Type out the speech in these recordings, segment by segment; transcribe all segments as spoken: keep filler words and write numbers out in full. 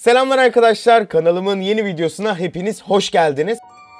Selamlar arkadaşlar, kanalımın yeni videosuna hepiniz hoş geldiniz.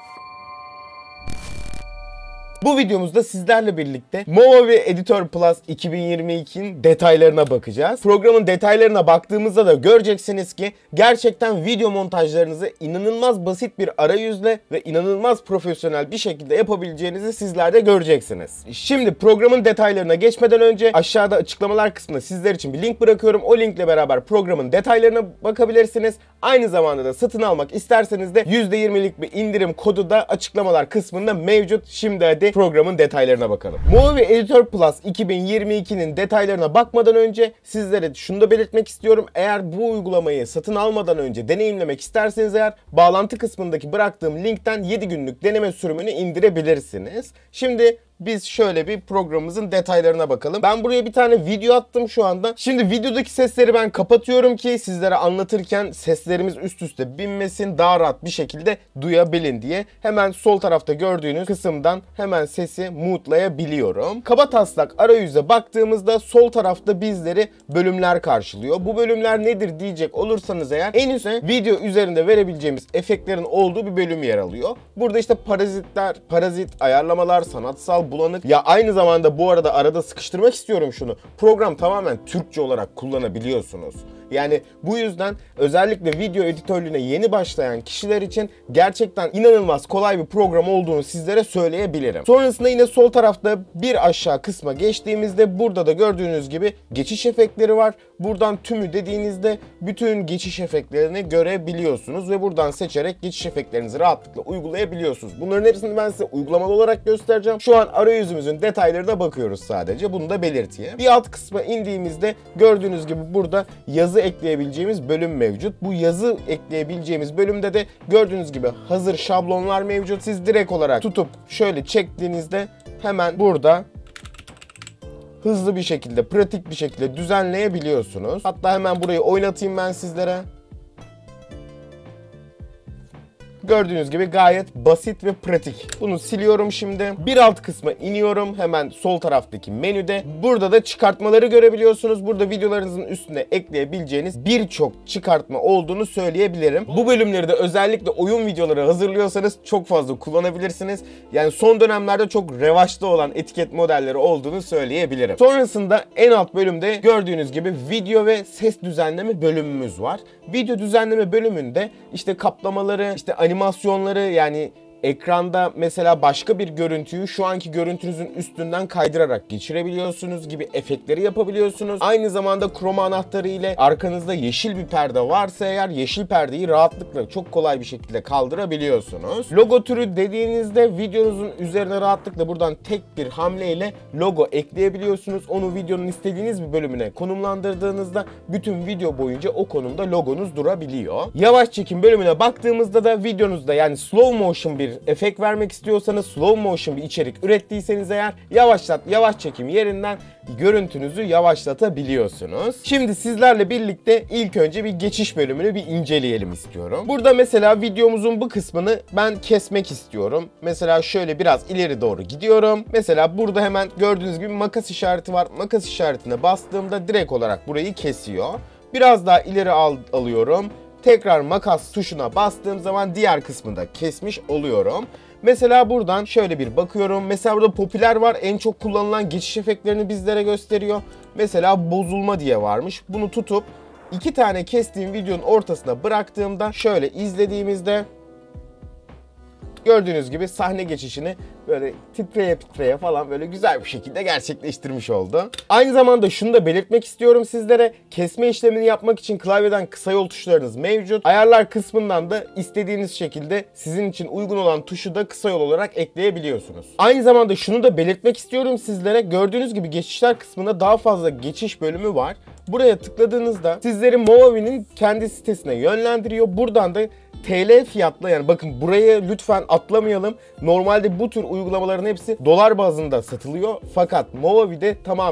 Bu videomuzda sizlerle birlikte Movavi Editor Plus iki bin yirmi iki'nin detaylarına bakacağız. Programın detaylarına baktığımızda da göreceksiniz ki gerçekten video montajlarınızı inanılmaz basit bir arayüzle ve inanılmaz profesyonel bir şekilde yapabileceğinizi sizler de göreceksiniz. Şimdi programın detaylarına geçmeden önce aşağıda açıklamalar kısmında sizler için bir link bırakıyorum. O linkle beraber programın detaylarına bakabilirsiniz. Aynı zamanda da satın almak isterseniz de yüzde yirmi'lik bir indirim kodu da açıklamalar kısmında mevcut. Şimdi hadi programın detaylarına bakalım. Movavi Editor Plus iki bin yirmi iki'nin detaylarına bakmadan önce sizlere şunu da belirtmek istiyorum. Eğer bu uygulamayı satın almadan önce deneyimlemek isterseniz eğer bağlantı kısmındaki bıraktığım linkten yedi günlük deneme sürümünü indirebilirsiniz. Şimdi biz şöyle bir programımızın detaylarına bakalım. Ben buraya bir tane video attım şu anda. Şimdi videodaki sesleri ben kapatıyorum ki sizlere anlatırken seslerimiz üst üste binmesin, daha rahat bir şekilde duyabilin diye. Hemen sol tarafta gördüğünüz kısımdan hemen sesi mute'layabiliyorum. Kabataslak arayüze baktığımızda sol tarafta bizleri bölümler karşılıyor. Bu bölümler nedir diyecek olursanız eğer en üstte video üzerinde verebileceğimiz efektlerin olduğu bir bölüm yer alıyor. Burada işte parazitler, parazit, ayarlamalar, sanatsal, bulanık. Ya aynı zamanda bu arada arada sıkıştırmak istiyorum şunu. Program tamamen Türkçe olarak kullanabiliyorsunuz. Yani bu yüzden özellikle video editörlüğüne yeni başlayan kişiler için gerçekten inanılmaz kolay bir program olduğunu sizlere söyleyebilirim. Sonrasında yine sol tarafta bir aşağı kısma geçtiğimizde burada da gördüğünüz gibi geçiş efektleri var. Buradan tümü dediğinizde bütün geçiş efektlerini görebiliyorsunuz ve buradan seçerek geçiş efektlerinizi rahatlıkla uygulayabiliyorsunuz. Bunların hepsini ben size uygulamalı olarak göstereceğim. Şu an arayüzümüzün detaylarına bakıyoruz sadece. Bunu da belirteyim. Bir alt kısma indiğimizde gördüğünüz gibi burada yazı ekleyebileceğimiz bölüm mevcut. Bu yazı ekleyebileceğimiz bölümde de gördüğünüz gibi hazır şablonlar mevcut. Siz direkt olarak tutup şöyle çektiğinizde hemen burada hızlı bir şekilde, pratik bir şekilde düzenleyebiliyorsunuz. Hatta hemen burayı oynatayım ben sizlere. Gördüğünüz gibi gayet basit ve pratik. Bunu siliyorum şimdi. Bir alt kısma iniyorum. Hemen sol taraftaki menüde. Burada da çıkartmaları görebiliyorsunuz. Burada videolarınızın üstüne ekleyebileceğiniz birçok çıkartma olduğunu söyleyebilirim. Bu bölümleri de özellikle oyun videoları hazırlıyorsanız çok fazla kullanabilirsiniz. Yani son dönemlerde çok revaçta olan etiket modelleri olduğunu söyleyebilirim. Sonrasında en alt bölümde gördüğünüz gibi video ve ses düzenleme bölümümüz var. Video düzenleme bölümünde işte kaplamaları, işte animasyonları, yani ekranda mesela başka bir görüntüyü şu anki görüntünüzün üstünden kaydırarak geçirebiliyorsunuz gibi efektleri yapabiliyorsunuz. Aynı zamanda kroma anahtarı ile arkanızda yeşil bir perde varsa eğer yeşil perdeyi rahatlıkla çok kolay bir şekilde kaldırabiliyorsunuz. Logo türü dediğinizde videonuzun üzerine rahatlıkla buradan tek bir hamle ile logo ekleyebiliyorsunuz. Onu videonun istediğiniz bir bölümüne konumlandırdığınızda bütün video boyunca o konumda logonuz durabiliyor. Yavaş çekim bölümüne baktığımızda da videonuzda, yani slow motion bir efekt vermek istiyorsanız, slow motion bir içerik ürettiyseniz eğer yavaşlat, yavaş çekim yerinden görüntünüzü yavaşlatabiliyorsunuz. Şimdi sizlerle birlikte ilk önce bir geçiş bölümünü bir inceleyelim istiyorum. Burada mesela videomuzun bu kısmını ben kesmek istiyorum. Mesela şöyle biraz ileri doğru gidiyorum. Mesela burada hemen gördüğünüz gibi makas işareti var. Makas işaretine bastığımda direkt olarak burayı kesiyor. Biraz daha ileri al alıyorum. Tekrar makas tuşuna bastığım zaman diğer kısmında kesmiş oluyorum. Mesela buradan şöyle bir bakıyorum. Mesela burada popüler var. En çok kullanılan geçiş efektlerini bizlere gösteriyor. Mesela bozulma diye varmış. Bunu tutup iki tane kestiğim videonun ortasına bıraktığımda şöyle izlediğimizde gördüğünüz gibi sahne geçişini böyle titreye titreye falan böyle güzel bir şekilde gerçekleştirmiş oldu. Aynı zamanda şunu da belirtmek istiyorum sizlere. Kesme işlemini yapmak için klavyeden kısa yol tuşlarınız mevcut. Ayarlar kısmından da istediğiniz şekilde sizin için uygun olan tuşu da kısa yol olarak ekleyebiliyorsunuz. Aynı zamanda şunu da belirtmek istiyorum sizlere. Gördüğünüz gibi geçişler kısmında daha fazla geçiş bölümü var. Buraya tıkladığınızda sizleri Movavi'nin kendi sitesine yönlendiriyor. Buradan da T L fiyatla, yani bakın buraya lütfen atlamayalım. Normalde bu tür uygulamaların hepsi dolar bazında satılıyor. Fakat Movavi'de tamamen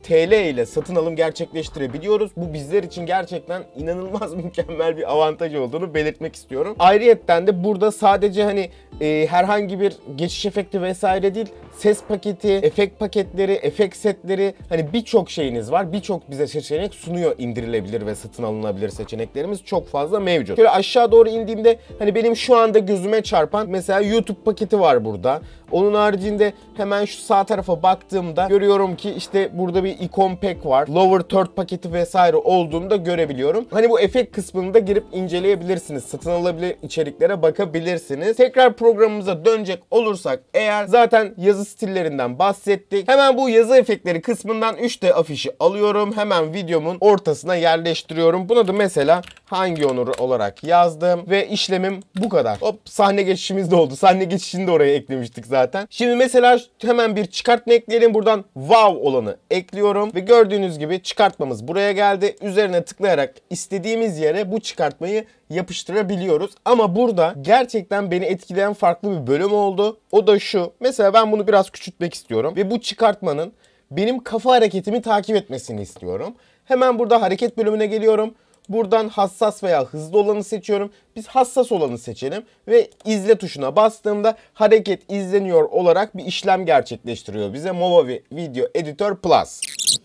T L ile satın alım gerçekleştirebiliyoruz. Bu bizler için gerçekten inanılmaz mükemmel bir avantaj olduğunu belirtmek istiyorum. Ayrıyetten de burada sadece hani e, herhangi bir geçiş efekti vesaire değil, ses paketi, efekt paketleri, efekt setleri, hani birçok şeyiniz var. Birçok bize seçenek sunuyor, indirilebilir ve satın alınabilir seçeneklerimiz çok fazla mevcut. Şöyle aşağı doğru indiğimde hani benim şu anda gözüme çarpan mesela YouTube paketi var burada. Onun haricinde hemen şu sağ tarafa baktığımda görüyorum ki işte burada bir ikon pack var. Lower third paketi vesaire olduğunu da görebiliyorum. Hani bu efekt kısmını da girip inceleyebilirsiniz. Satın alabilir içeriklere bakabilirsiniz. Tekrar programımıza dönecek olursak eğer, zaten yazı stillerinden bahsettik. Hemen bu yazı efektleri kısmından üç D afişi alıyorum. Hemen videomun ortasına yerleştiriyorum. Buna da mesela hangi onur olarak yazdım ve işlemim bu kadar. Hop, sahne geçişimiz de oldu. Sahne geçişini de oraya eklemiştik zaten. Şimdi mesela hemen bir çıkartma ekleyelim. Buradan wow olanı ekliyorum ve gördüğünüz gibi çıkartmamız buraya geldi. Üzerine tıklayarak istediğimiz yere bu çıkartmayı yapıştırabiliyoruz. Ama burada gerçekten beni etkileyen farklı bir bölüm oldu. O da şu. Mesela ben bunu biraz küçültmek istiyorum ve bu çıkartmanın benim kafa hareketimi takip etmesini istiyorum. Hemen burada hareket bölümüne geliyorum. Buradan hassas veya hızlı olanı seçiyorum. Biz hassas olanı seçelim ve izle tuşuna bastığımda hareket izleniyor olarak bir işlem gerçekleştiriyor bize Movavi Video Editor Plus.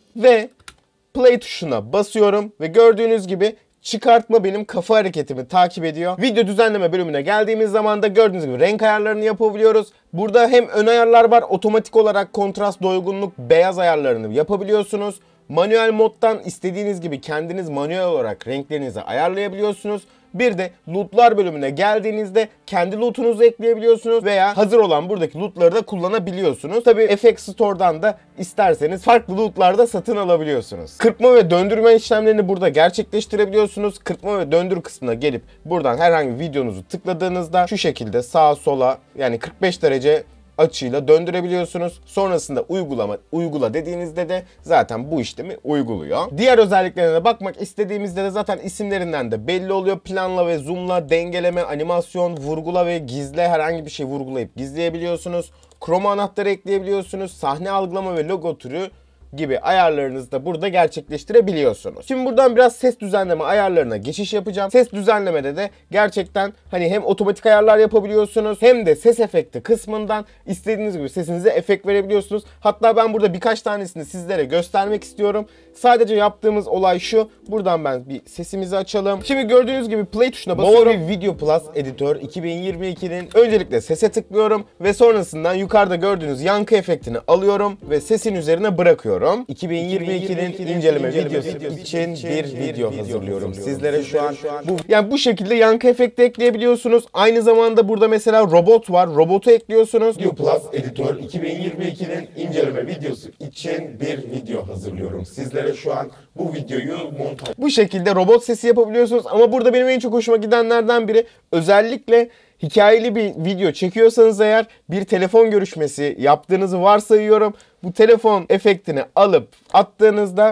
Ve play tuşuna basıyorum ve gördüğünüz gibi çıkartma benim kafa hareketimi takip ediyor. Video düzenleme bölümüne geldiğimiz zaman da gördüğünüz gibi renk ayarlarını yapabiliyoruz. Burada hem ön ayarlar var, otomatik olarak kontrast, doygunluk, beyaz ayarlarını yapabiliyorsunuz. Manuel moddan istediğiniz gibi kendiniz manuel olarak renklerinizi ayarlayabiliyorsunuz. Bir de lootlar bölümüne geldiğinizde kendi lootunuzu ekleyebiliyorsunuz veya hazır olan buradaki lootları da kullanabiliyorsunuz. Tabii F X Store'dan da isterseniz farklı lootlar da satın alabiliyorsunuz. Kırpma ve döndürme işlemlerini burada gerçekleştirebiliyorsunuz. Kırpma ve döndür kısmına gelip buradan herhangi bir videonuzu tıkladığınızda şu şekilde sağa sola, yani kırk beş derece açıyla döndürebiliyorsunuz. Sonrasında uygulama uygula dediğinizde de zaten bu işlemi uyguluyor. Diğer özelliklerine bakmak istediğimizde de zaten isimlerinden de belli oluyor. Planla ve zoomla, dengeleme, animasyon, vurgula ve gizle, herhangi bir şey vurgulayıp gizleyebiliyorsunuz. Chroma anahtarı ekleyebiliyorsunuz. Sahne algılama ve logo türü gibi ayarlarınızı da burada gerçekleştirebiliyorsunuz. Şimdi buradan biraz ses düzenleme ayarlarına geçiş yapacağım. Ses düzenlemede de gerçekten hani hem otomatik ayarlar yapabiliyorsunuz hem de ses efekti kısmından istediğiniz gibi sesinize efekt verebiliyorsunuz. Hatta ben burada birkaç tanesini sizlere göstermek istiyorum. Sadece yaptığımız olay şu. Buradan ben bir sesimizi açalım. Şimdi gördüğünüz gibi play tuşuna basıyorum. Movavi Video Plus Editör iki bin yirmi ikinin öncelikle sese tıklıyorum ve sonrasından yukarıda gördüğünüz yankı efektini alıyorum ve sesin üzerine bırakıyorum. iki bin yirmi ikinin inceleme videosu için bir video hazırlıyorum sizlere şu an. Bu, yani bu şekilde yankı efekti ekleyebiliyorsunuz. Aynı zamanda burada mesela robot var. Robotu ekliyorsunuz. Video Plus Editör iki bin yirmi ikinin inceleme videosu için bir video hazırlıyorum sizlere şu an. Bu videoyu montaj... Bu şekilde robot sesi yapabiliyorsunuz ama burada benim en çok hoşuma gidenlerden biri, özellikle hikayeli bir video çekiyorsanız eğer, bir telefon görüşmesi yaptığınızı varsayıyorum. Bu telefon efektini alıp attığınızda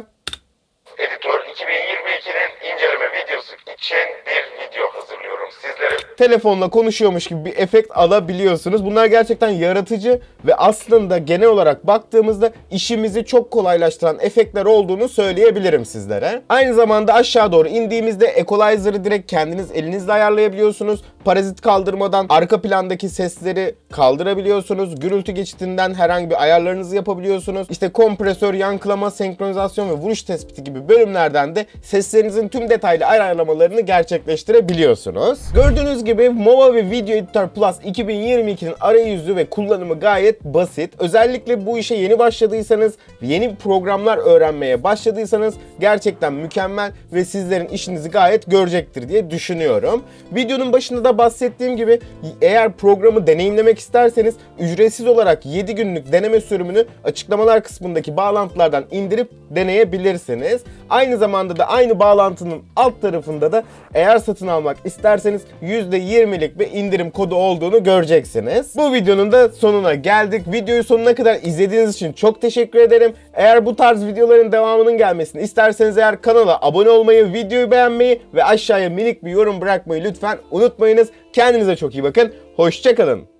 Editör iki bin yirmi ikinin inceleme videosu için bir video hazırlıyorum sizlere. telefonla konuşuyormuş gibi bir efekt alabiliyorsunuz. Bunlar gerçekten yaratıcı ve aslında genel olarak baktığımızda işimizi çok kolaylaştıran efektler olduğunu söyleyebilirim sizlere. Aynı zamanda aşağı doğru indiğimizde equalizer'ı direkt kendiniz elinizle ayarlayabiliyorsunuz. Parazit kaldırmadan arka plandaki sesleri kaldırabiliyorsunuz. Gürültü geçitinden herhangi bir ayarlarınızı yapabiliyorsunuz. İşte kompresör, yankılama, senkronizasyon ve vuruş tespiti gibi bölümlerden de seslerinizin tüm detaylı ayarlamalarını gerçekleştirebiliyorsunuz. Gördüğünüz gibi Movavi Video Editor Plus iki bin yirmi ikinin arayüzü ve kullanımı gayet basit. Özellikle bu işe yeni başladıysanız, yeni programlar öğrenmeye başladıysanız gerçekten mükemmel ve sizlerin işinizi gayet görecektir diye düşünüyorum. Videonun başında da bahsettiğim gibi eğer programı deneyimlemek isterseniz ücretsiz olarak yedi günlük deneme sürümünü açıklamalar kısmındaki bağlantılardan indirip deneyebilirsiniz. Aynı zamanda da aynı bağlantının alt tarafında da eğer satın almak isterseniz yüzde yirmilik bir indirim kodu olduğunu göreceksiniz. Bu videonun da sonuna geldik. Videoyu sonuna kadar izlediğiniz için çok teşekkür ederim. Eğer bu tarz videoların devamının gelmesini isterseniz eğer kanala abone olmayı, videoyu beğenmeyi ve aşağıya minik bir yorum bırakmayı lütfen unutmayınız. Kendinize çok iyi bakın. Hoşça kalın.